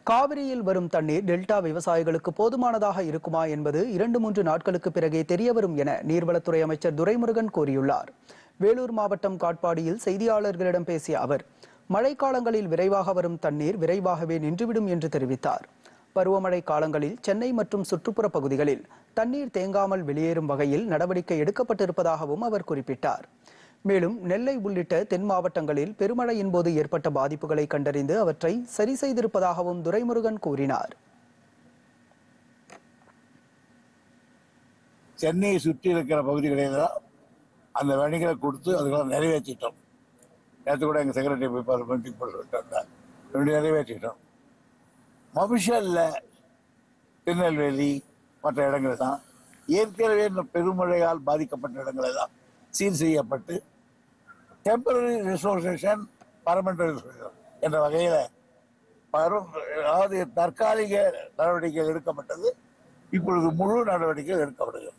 காவிரியில் வரும் தண்ணீர் டெல்டா விவசாயிகளுக்கு போதுமானதாக இருக்குமா என்பது 2-3 நாட்களுக்கு பிறகே தெரியவரும் என நீர்வளத்துறை அமைச்சர் துரைமுருகன் கூறியுள்ளார். வேலூர் மாவட்டம் காட்பாடியில் செய்தியாளர்களிடம் பேசிய அவர், மழைக்காலங்களில் விரைவாக வரும் தண்ணீர் விரைவாகவே நின்றுவிடும் என்று தெரிவித்தார். பருவமழை காலங்களில் சென்னை மற்றும் சுற்றுப்புற பகுதிகளில் தண்ணீர் தேங்காமல் வெளியேறும் வகையில் நடவடிக்கை எடுக்கப்பட்டிருப்பதாகவும் அவர் குறிப்பிட்டார். மேலும் நெல்லை உள்ளிட்ட தென் மாவட்டங்களில் பெருமழையின் போது ஏற்பட்ட பாதிப்புகளை கண்டறிந்து அவற்றை சரி செய்திருப்பதாகவும் துரைமுருகன் கூறினார். சென்னையை சுற்றி இருக்கிற பகுதிகளில் அந்த வணிகளை கொடுத்து அதுகளை நிறைவேற்றிட்டோம். நேற்று கூட எங்கள் செக்ரட்டரி போய் மீட்டிங் போட்டு நிறைவேற்றிட்டோம். மபிஷல்ல திருநெல்வேலி மற்ற இடங்கள் தான் ஏற்கனவே பெருமழையால் பாதிக்கப்பட்ட இடங்கள் எல்லாம் சீர் செய்யப்பட்டு டெம்பரரி ரிசோர்சேஷன் பர்மனன்ட் ரிசோர்சேஷன் என்ற வகையில் அதாவது தற்காலிக நடவடிக்கைகள் எடுக்கப்பட்டது. இப்பொழுது முழு நடவடிக்கைகள் எடுக்கப்படுகிறது.